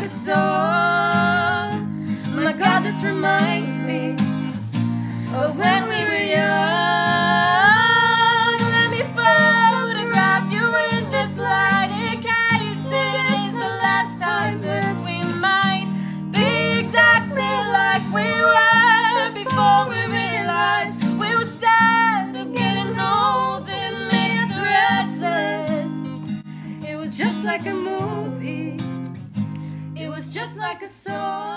a song. My God, this reminds me of when we were young. Let me photograph you in this light. Can you see this is the last time that we might be exactly like we were before we realized we were sad of getting old. It made us restless. It was just like a movie. It was just like a song.